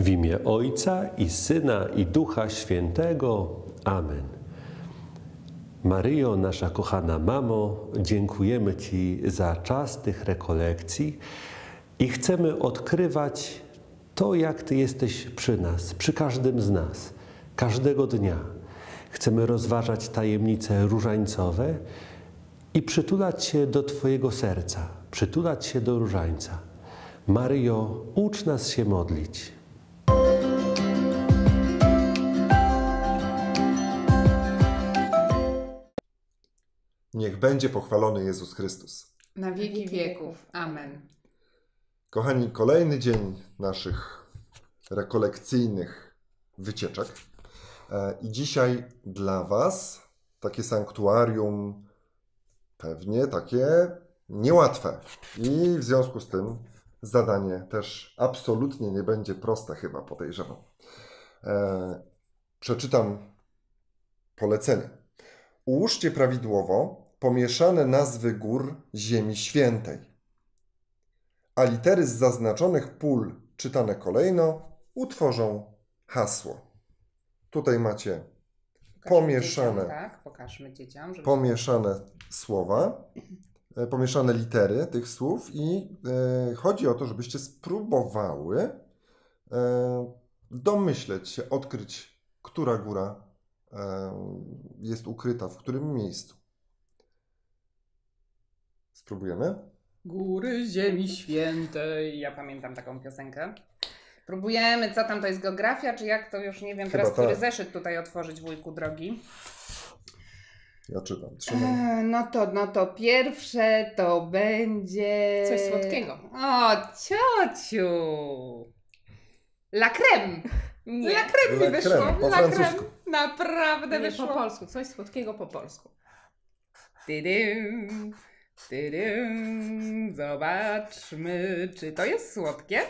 W imię Ojca i Syna i Ducha Świętego. Amen. Maryjo, nasza kochana mamo, dziękujemy Ci za czas tych rekolekcji i chcemy odkrywać to, jak Ty jesteś przy nas, przy każdym z nas, każdego dnia. Chcemy rozważać tajemnice różańcowe i przytulać się do Twojego serca, przytulać się do różańca. Maryjo, ucz nas się modlić. Niech będzie pochwalony Jezus Chrystus. Na wieki wieków. Amen. Kochani, kolejny dzień naszych rekolekcyjnych wycieczek. I dzisiaj dla Was takie sanktuarium pewnie takie niełatwe. I w związku z tym zadanie też absolutnie nie będzie proste, chyba podejrzewam. Przeczytam polecenie. Ułóżcie prawidłowo pomieszane nazwy gór Ziemi Świętej, a litery z zaznaczonych pól czytane kolejno utworzą hasło. Tutaj macie pomieszane, dzieciom, tak? Pokażmy dzieciom, żeby... pomieszane słowa, pomieszane litery tych słów i chodzi o to, żebyście spróbowały domyśleć się, odkryć, która góra jest ukryta w którym miejscu. Spróbujemy? Góry Ziemi Świętej. Ja pamiętam taką piosenkę. Próbujemy, co tam to jest geografia, czy jak to już nie wiem, Chyba teraz który tak. zeszyt tutaj otworzyć, wujku drogi. Ja czytam. Trzymam. No to pierwsze to będzie... Coś słodkiego. O, ciociu! La crème! Nie, La crème mi La wyszło. crème, po La francusku. crème. Naprawdę nie wyszło. po polsku. Coś słodkiego po polsku. Tydym, tydym. Zobaczmy, czy to jest słodkie.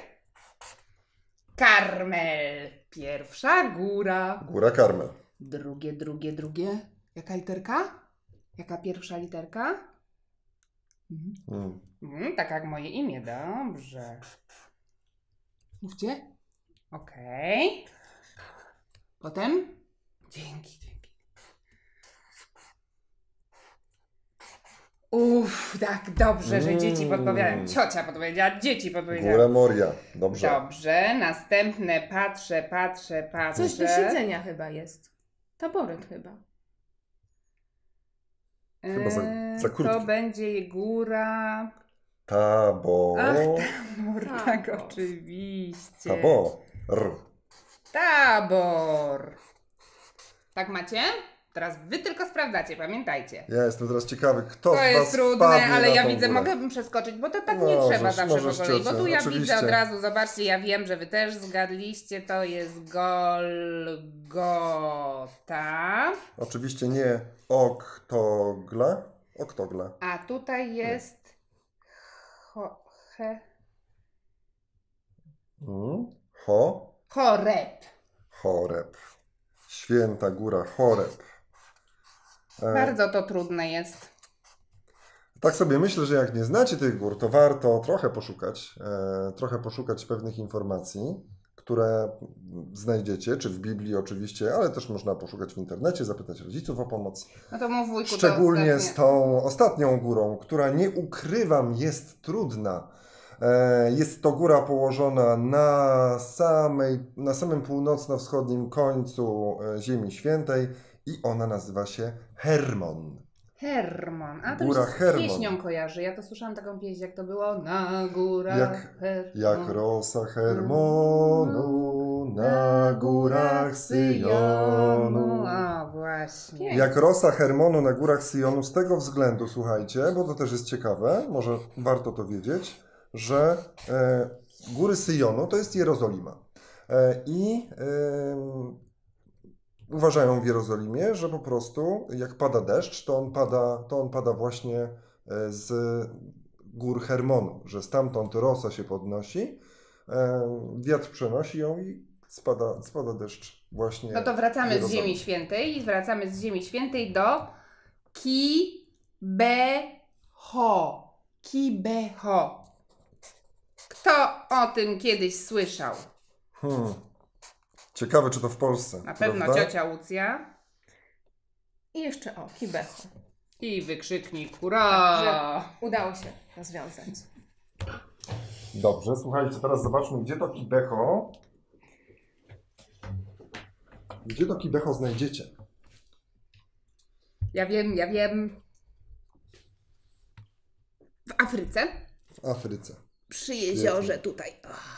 Karmel. Pierwsza góra. Góra Karmel. Drugie. Jaka literka? Jaka pierwsza literka? Tak jak moje imię, dobrze. Mówcie. Okej. Potem? Dzięki. Tak dobrze, że dzieci podpowiadają. Ciocia podpowiedziała, dzieci podpowiedziały. Góra Moria. Dobrze. Dobrze, następne patrzę. Coś do siedzenia chyba jest. Taboret chyba. Chyba za krótki. To będzie góra... Tabor. Ach, Tabor, tak Tabor. oczywiście. Tabor. Tabor. Tak macie? Teraz wy tylko sprawdzacie, pamiętajcie. Ja jestem teraz ciekawy, kto To z Was jest trudne, wpadnie ale na ja tą widzę, górę. mogłabym przeskoczyć, bo to tak nie Możesz, trzeba zawsze po możesz, kolei. Bo ciocia, tu ja oczywiście. widzę od razu, zobaczcie, ja wiem, że wy też zgadliście, to jest Golgota. Oczywiście nie oktogla. Oktogla. A tutaj jest Choreb. Choreb. Święta góra Choreb. Bardzo to trudne jest. Tak sobie myślę, że jak nie znacie tych gór, to warto trochę poszukać pewnych informacji, które znajdziecie, czy w Biblii oczywiście, ale też można poszukać w internecie, zapytać rodziców o pomoc. No to mów wujku, Szczególnie to z tą ostatnią górą, która nie ukrywam jest trudna. Jest to góra położona na samym północno-wschodnim końcu Ziemi Świętej i ona nazywa się Hermon. Hermon. A to mi Góra się z Hermon. pieśnią kojarzy. Ja to słyszałam taką pieśń, jak to było. Na górach Hermon. Jak rosa Hermonu na górach Syjonu. A właśnie. Jak rosa Hermonu na górach Syjonu z tego względu, słuchajcie, bo to też jest ciekawe, może warto to wiedzieć, że góry Syjonu to jest Jerozolima. Uważają w Jerozolimie, że po prostu jak pada deszcz, to on pada właśnie z gór Hermonu, że stamtąd rosa się podnosi, wiatr przenosi ją i spada deszcz właśnie. No to wracamy z Jerozolimy. Ziemi Świętej i wracamy z Ziemi Świętej do Kibeho. Kibeho. Kto o tym kiedyś słyszał? Ciekawe, czy to w Polsce. Na pewno prawda? ciocia Łucja. I jeszcze kibecho. I wykrzyknik hurra! Także udało się rozwiązać. Dobrze, słuchajcie, teraz zobaczmy, gdzie to kibecho. Gdzie to kibecho znajdziecie? Ja wiem. W Afryce. W Afryce. Przy jeziorze tutaj.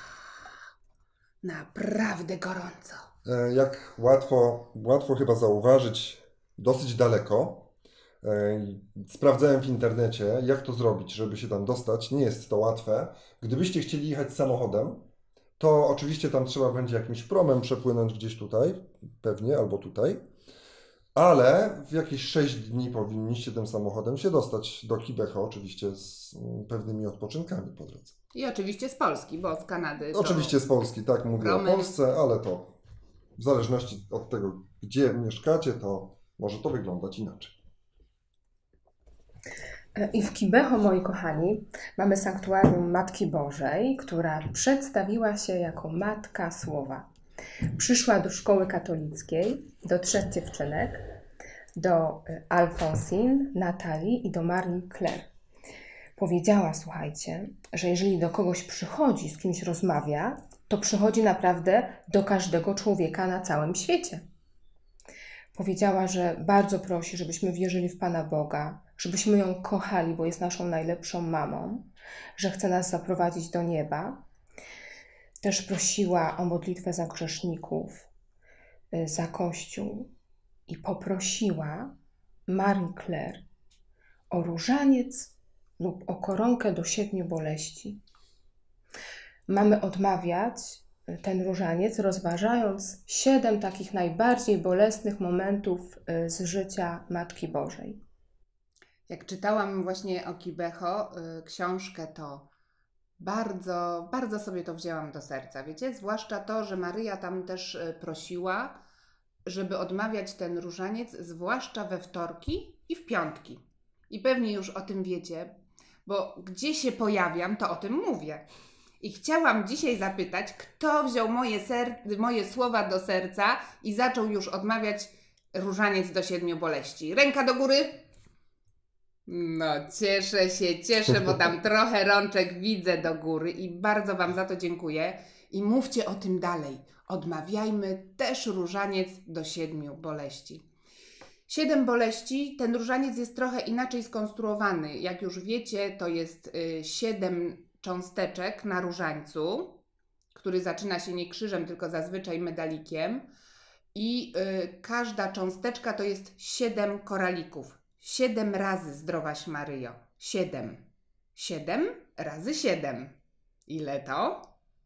Naprawdę gorąco. Jak łatwo chyba zauważyć, dosyć daleko. Sprawdzałem w internecie, jak to zrobić, żeby się tam dostać. Nie jest to łatwe. Gdybyście chcieli jechać samochodem, to oczywiście tam trzeba będzie jakimś promem przepłynąć gdzieś tutaj, pewnie, albo tutaj. Ale w jakieś 6 dni powinniście tym samochodem się dostać do Kibeho, oczywiście z pewnymi odpoczynkami po drodze. I oczywiście z Polski, bo z Kanady. To... Oczywiście z Polski, tak mówię promem. o Polsce, ale to w zależności od tego, gdzie mieszkacie, to może to wyglądać inaczej. I w Kibeho, moi kochani, mamy sanktuarium Matki Bożej, która przedstawiła się jako Matka Słowa. Przyszła do szkoły katolickiej, do 3 dziewczynek, do Alfonsine, Natalii i do Marii Claire. Powiedziała, słuchajcie, że jeżeli do kogoś przychodzi, z kimś rozmawia, to przychodzi naprawdę do każdego człowieka na całym świecie. Powiedziała, że bardzo prosi, żebyśmy wierzyli w Pana Boga, żebyśmy ją kochali, bo jest naszą najlepszą mamą, że chce nas zaprowadzić do nieba. Też prosiła o modlitwę za grzeszników, za Kościół i poprosiła Marii Claire o różaniec lub o koronkę do 7 boleści. Mamy odmawiać ten różaniec, rozważając 7 takich najbardziej bolesnych momentów z życia Matki Bożej. Jak czytałam właśnie o Kibeho książkę, to bardzo, bardzo sobie to wzięłam do serca, wiecie? Zwłaszcza to, że Maryja tam też prosiła, żeby odmawiać ten różaniec, zwłaszcza we wtorki i w piątki. I pewnie już o tym wiecie, bo gdzie się pojawiam, to o tym mówię. I chciałam dzisiaj zapytać, kto wziął moje słowa do serca i zaczął już odmawiać różaniec do 7 boleści. Ręka do góry. No, cieszę, bo tam trochę rączek widzę do góry i bardzo Wam za to dziękuję. I mówcie o tym dalej. Odmawiajmy też różaniec do 7 boleści. 7 boleści, ten różaniec jest trochę inaczej skonstruowany. Jak już wiecie, to jest 7 cząsteczek na różańcu, który zaczyna się nie krzyżem, tylko zazwyczaj medalikiem. I każda cząsteczka to jest 7 koralików. 7 razy Zdrowaś Maryjo. 7. 7 razy 7. Ile to?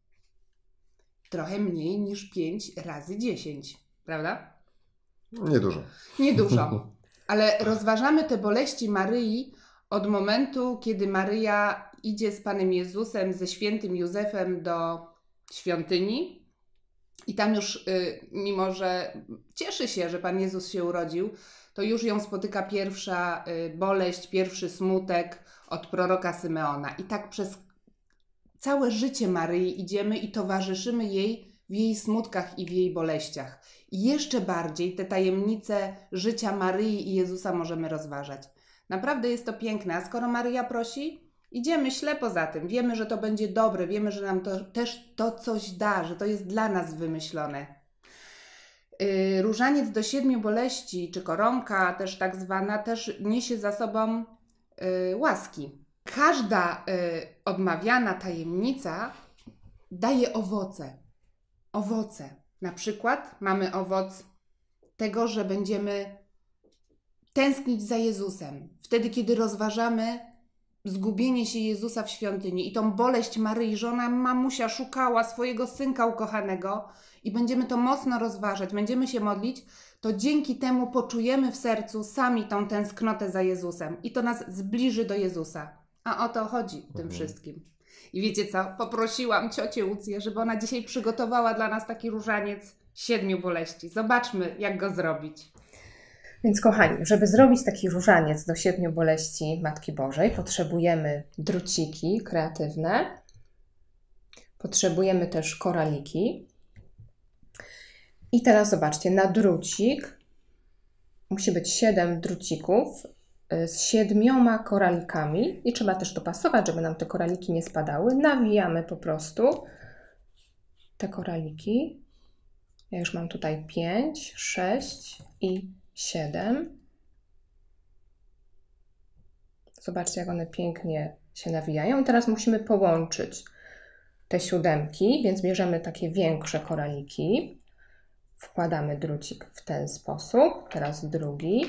Trochę mniej niż 5 razy 10. Prawda? Niedużo. Niedużo. Ale rozważamy te boleści Maryi od momentu, kiedy Maryja idzie z Panem Jezusem, ze świętym Józefem do świątyni. I tam już, mimo że cieszy się, że Pan Jezus się urodził, to już ją spotyka pierwsza boleść, pierwszy smutek od proroka Symeona. I tak przez całe życie Maryi idziemy i towarzyszymy jej w jej smutkach i w jej boleściach. I jeszcze bardziej te tajemnice życia Maryi i Jezusa możemy rozważać. Naprawdę jest to piękne, a skoro Maryja prosi, idziemy ślepo za tym. Wiemy, że to będzie dobre, wiemy, że nam to też to coś da, że to jest dla nas wymyślone. Różaniec do 7 boleści, czy koronka też tak zwana, też niesie za sobą łaski. Każda odmawiana tajemnica daje owoce. Owoce. Na przykład mamy owoc tego, że będziemy tęsknić za Jezusem. Wtedy, kiedy rozważamy zgubienie się Jezusa w świątyni i tą boleść Maryi, że ona, mamusia, szukała swojego synka ukochanego i będziemy to mocno rozważać, będziemy się modlić, to dzięki temu poczujemy w sercu sami tą tęsknotę za Jezusem i to nas zbliży do Jezusa. A o to chodzi w tym wszystkim. I wiecie co? Poprosiłam ciocię Łucję, żeby ona dzisiaj przygotowała dla nas taki różaniec 7 boleści. Zobaczmy, jak go zrobić. Więc kochani, żeby zrobić taki różaniec do 7 boleści Matki Bożej, potrzebujemy druciki kreatywne, potrzebujemy też koraliki, I teraz zobaczcie, na drucik musi być 7 drucików z 7 koralikami i trzeba też dopasować, żeby nam te koraliki nie spadały. Nawijamy po prostu te koraliki. Ja już mam tutaj 5, 6 i 7. Zobaczcie, jak one pięknie się nawijają. I teraz musimy połączyć te 7, więc bierzemy takie większe koraliki. Wkładamy drucik w ten sposób. Teraz drugi.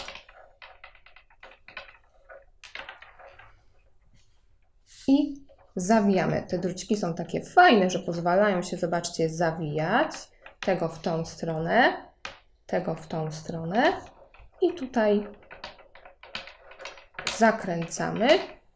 I zawijamy. Te druciki są takie fajne, że pozwalają się, zobaczcie, zawijać. Tego w tą stronę, tego w tą stronę. I tutaj zakręcamy.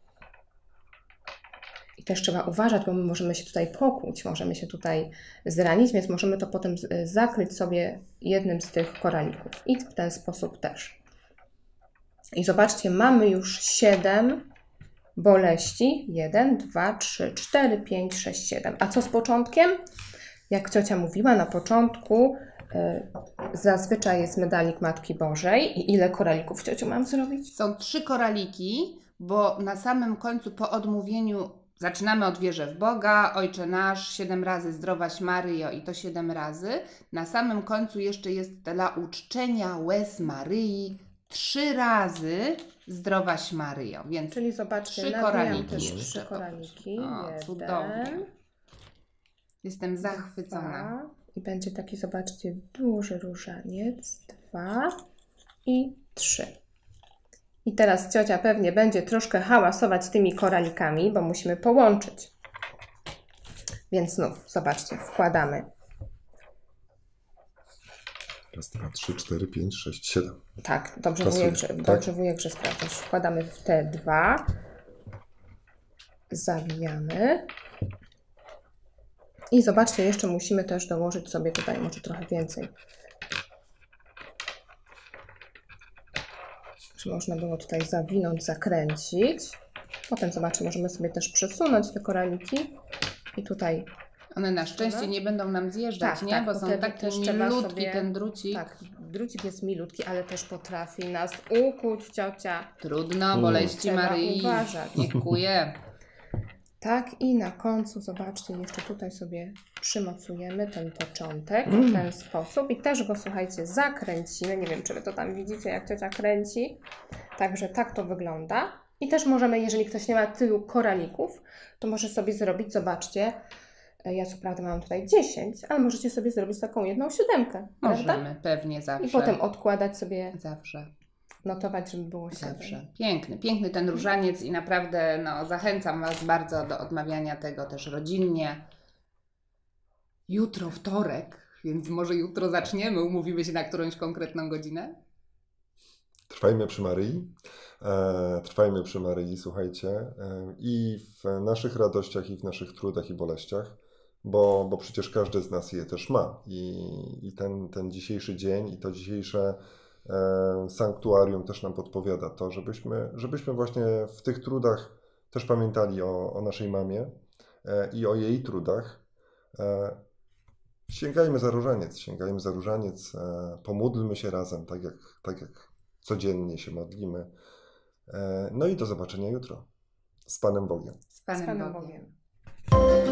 I też trzeba uważać, bo my możemy się tutaj pokłuć, możemy się tutaj zranić, więc możemy to potem zakryć sobie jednym z tych koralików. I w ten sposób też. I zobaczcie, mamy już 7 boleści. 1, 2, 3, 4, 5, 6, 7. A co z początkiem? Jak ciocia mówiła, na początku zazwyczaj jest medalik Matki Bożej. I ile koralików, ciociu, mam zrobić? Są 3 koraliki, bo na samym końcu po odmówieniu zaczynamy od wierzę w Boga, Ojcze nasz, 7 razy Zdrowaś Maryjo i to 7 razy. Na samym końcu jeszcze jest dla uczczenia łez Maryi 3 razy Zdrowaś Maryjo. Więc Czyli zobaczcie, 3 nawijam koraliki. też 3 koraliki. O, cudownie. Jestem zachwycona. 2. I będzie taki, zobaczcie, duży różaniec. 2 i 3. I teraz ciocia pewnie będzie troszkę hałasować tymi koralikami, bo musimy połączyć. Więc znów, zobaczcie, wkładamy. 1, 2, 3, 4, 5, 6, 7. Tak, dobrze Pasuje, wujek, że sprawdzasz. Wkładamy w te 2. Zawijamy. I zobaczcie, jeszcze musimy też dołożyć sobie tutaj może trochę więcej. Żeby można było tutaj zawinąć, zakręcić. Potem zobaczcie, możemy sobie też przesunąć te koraliki. I tutaj... One na szczęście nie będą nam zjeżdżać, Tak, nie? tak, Bo bo są te takie też trzeba milutki sobie- ten drucik. Tak, drucik jest milutki, ale też potrafi nas ukuć, ciocia. Trudno, boleści Trzeba Maryi. uważać. Dziękuję. Tak, i na końcu, zobaczcie, jeszcze tutaj sobie przymocujemy ten początek w ten sposób i też go, słuchajcie, zakręcimy. Nie wiem, czy wy to tam widzicie, jak ciocia kręci. Także tak to wygląda. I też możemy, jeżeli ktoś nie ma tylu koralików, to może sobie zrobić, zobaczcie, ja co prawda mam tutaj 10, ale możecie sobie zrobić taką 1/7, prawda? Możemy, pewnie zawsze. I potem odkładać sobie, Zawsze. notować, żeby było 7. Zawsze. Piękny, piękny ten różaniec i naprawdę zachęcam Was bardzo do odmawiania tego też rodzinnie. Jutro wtorek, więc może jutro zaczniemy, umówimy się na którąś konkretną godzinę? Trwajmy przy Maryi. Trwajmy przy Maryi, słuchajcie. I w naszych radościach, i w naszych trudach i boleściach, bo przecież każdy z nas je też ma. I ten dzisiejszy dzień i to dzisiejsze sanktuarium też nam podpowiada to, żebyśmy właśnie w tych trudach też pamiętali o naszej mamie i o jej trudach. Sięgajmy za różaniec, pomódlmy się razem, tak jak codziennie się modlimy. No i do zobaczenia jutro. Z Panem Bogiem. Z Panem, Z Panem Bogiem. Bogiem.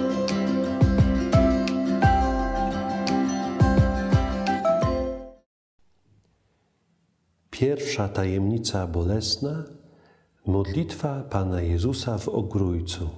Pierwsza tajemnica bolesna – modlitwa Pana Jezusa w Ogrójcu.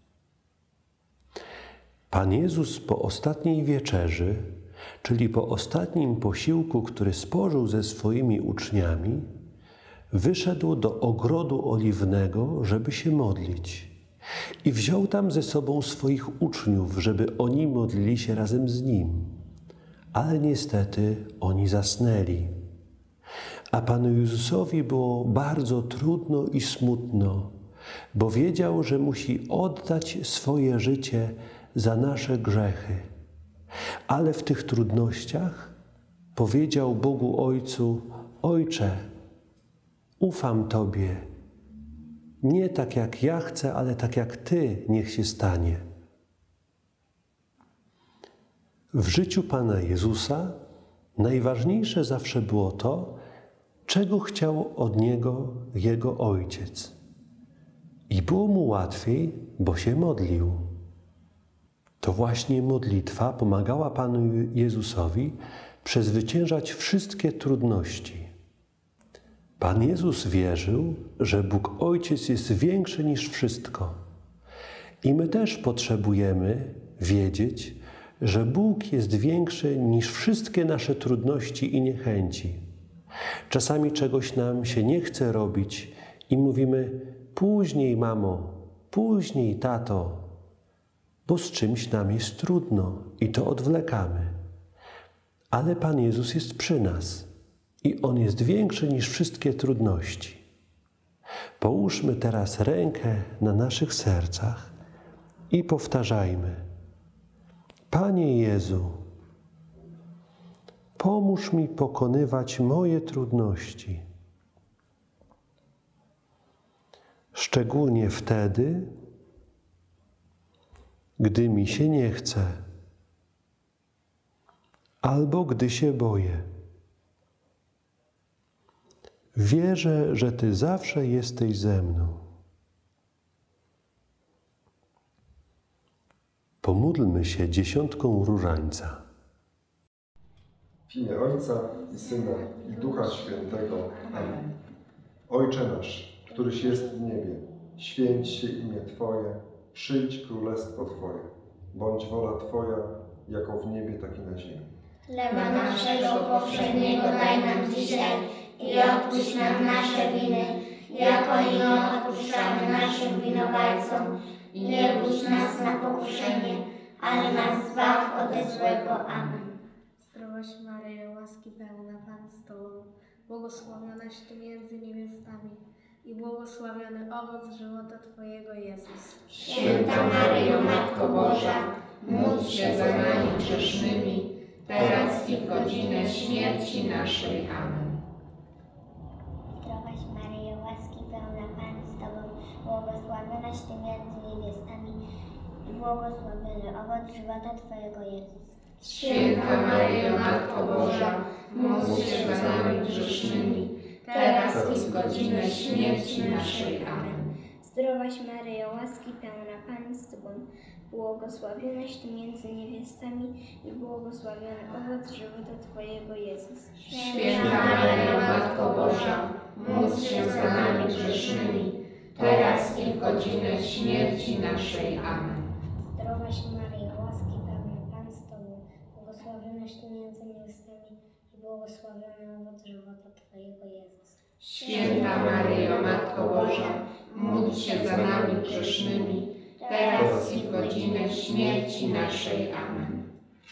Pan Jezus po ostatniej wieczerzy, czyli po ostatnim posiłku, który spożył ze swoimi uczniami, wyszedł do ogrodu oliwnego, żeby się modlić. I wziął tam ze sobą swoich uczniów, żeby oni modlili się razem z Nim. Ale niestety oni zasnęli. A Panu Jezusowi było bardzo trudno i smutno, bo wiedział, że musi oddać swoje życie za nasze grzechy. Ale w tych trudnościach powiedział Bogu Ojcu: Ojcze, ufam Tobie. Nie tak jak ja chcę, ale tak jak Ty niech się stanie. W życiu Pana Jezusa Najważniejsze zawsze było to, czego chciał od niego jego ojciec. I było mu łatwiej, bo się modlił. To właśnie modlitwa pomagała Panu Jezusowi przezwyciężać wszystkie trudności. Pan Jezus wierzył, że Bóg Ojciec jest większy niż wszystko. I my też potrzebujemy wiedzieć, że Bóg jest większy niż wszystkie nasze trudności i niechęci. Czasami czegoś nam się nie chce robić i mówimy: później, mamo, później, tato, bo z czymś nam jest trudno i to odwlekamy. Ale Pan Jezus jest przy nas i On jest większy niż wszystkie trudności. Połóżmy teraz rękę na naszych sercach i powtarzajmy: Panie Jezu, pomóż mi pokonywać moje trudności. Szczególnie wtedy, gdy mi się nie chce, albo gdy się boję. Wierzę, że Ty zawsze jesteś ze mną. Pomódlmy się 10 różańca. W imię Ojca i Syna i Ducha Świętego. Amen. Ojcze nasz, któryś jest w niebie, święć się imię Twoje, przyjdź królestwo Twoje. Bądź wola Twoja, jako w niebie, tak i na ziemi. Chleba naszego powszedniego daj nam dzisiaj i odpuść nam nasze winy, jako i my odpuszczamy naszym winowajcom. I nie puść nas na pokuszenie, ale nas zbaw ode złego. Amen. Zdrowaś Maryjo, łaski pełna, Pan z Tobą, błogosławionaś Ty między niewiastami i błogosławiony owoc żywota Twojego, Jezus. Święta Maryjo, Matko Boża, módl się za nami grzesznymi, teraz i w godzinę śmierci naszej. Amen. Zdrowaś Maryjo, łaski pełna, Pan z Tobą, błogosławionaś Ty między niewiastami i błogosławiony owoc żywota Twojego, Jezus. Święta Maryjo, Matko Boża, módl się za nami grzesznymi, teraz i w godzinę śmierci naszej. Amen. Zdrowaś Maryjo, łaski pełna, Pan z Tobą, błogosławionaś Ty między niewiastami i błogosławiony owoc żywota Twojego, Jezus. Święta Maryjo, Matko Boża, módl się za nami grzesznymi, teraz i w godzinę śmierci naszej. Amen. Zdrowaś Maryjo, łaski pełna, Pan z Tobą, błogosławionaś Ty między niewiastami i błogosławiony owoc żywota Twojego, Jezus. Święta Maryjo, Matko Boża, módl się za nami grzesznymi, teraz i w godzinę śmierci naszej. Amen.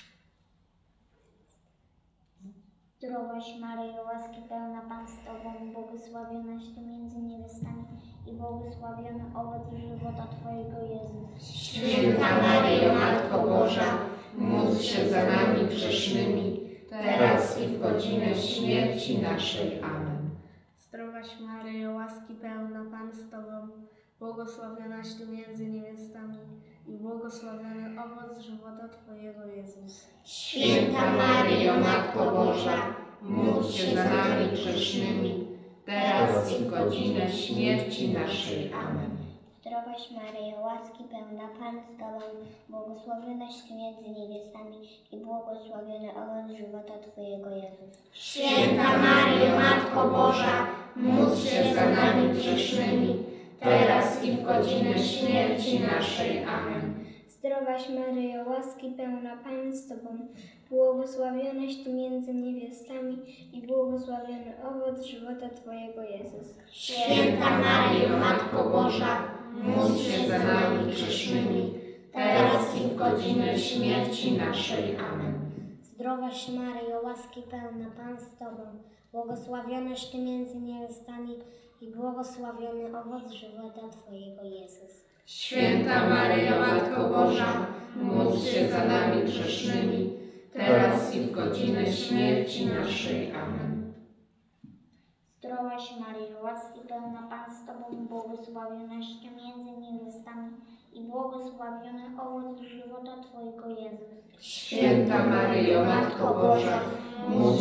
Zdrowaś Maryjo, łaski pełna, Pan z Tobą, błogosławionaś Ty między niewiastami i błogosławiony owoc żywota Twojego, Jezus. Święta Maryjo, Matko Boża, módl się za nami grzesznymi, teraz i w godzinę śmierci naszej. Amen. Zdrowaś Maryjo, łaski pełna, Pan z Tobą, błogosławionaś Ty między niewiastami i błogosławiony owoc żywota Twojego, Jezus. Święta Maryjo, Matko Boża, módl się za nami grzesznymi, teraz i w godzinę śmierci naszej. Amen. Zdrowaś Maryjo, łaski pełna, Pan z Tobą, błogosławionaś Ty między niewiastami i błogosławiony owoc żywota Twojego, Jezus. Święta Maryjo, Matko Boża, módl się za nami grzesznymi, teraz i w godzinę śmierci naszej. Amen. Zdrowaś Maryjo, łaski pełna, Pan z Tobą, błogosławionaś Ty między niewiastami i błogosławiony owoc żywota Twojego, Jezus. Święta Maryjo, Matko Boża, módl się za nami grzesznymi, teraz i w godzinę śmierci naszej. Amen. Zdrowaś Maryjo, łaski pełna, Pan z Tobą, błogosławionaś Ty między niewiastami i błogosławiony owoc żywota Twojego, Jezus. Święta Maryjo, Matko Boża, módl się za nami grzesznymi, teraz i w godzinę śmierci naszej. Amen. Zdrowaś Maryjo, łaski pełna, Pan z Tobą, błogosławionaś Ty między niewiastami i błogosławiony owoc żywota Twojego, Jezus. Święta Maryjo, Matko Boża, módl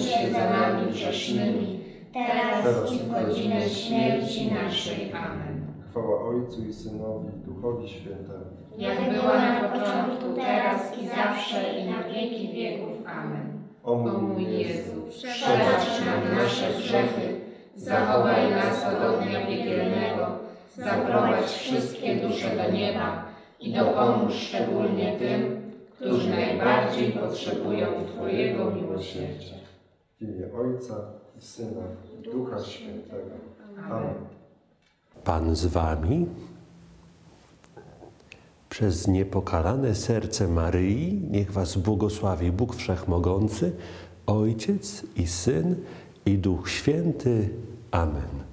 grzesznymi, teraz i w godzinę śmierci naszej. Amen. Chwała Ojcu i Synowi, i Duchowi Świętemu. Jak była na początku, teraz i zawsze, i na wieki wieków. Amen. O O mój Jezu, przebacz nam nasze grzechy, zachowaj nas od ognia piekielnego, zaprowadź wszystkie dusze do nieba i dopomóż szczególnie tym, którzy najbardziej potrzebują Twojego miłosierdzia. W imię Ojca i Syna, i Ducha Świętego. Amen. Pan z wami. Przez niepokalane serce Maryi niech was błogosławi Bóg Wszechmogący, Ojciec i Syn i Duch Święty. Amen.